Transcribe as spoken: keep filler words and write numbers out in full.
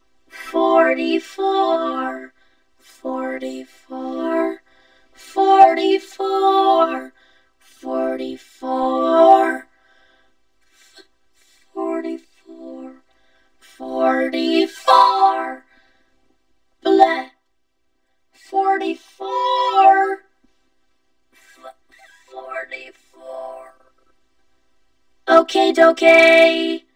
forty-four, forty-four, forty-four, forty-four, forty-four, forty-four, bleh, forty-four, forty-four. Okay, dokie.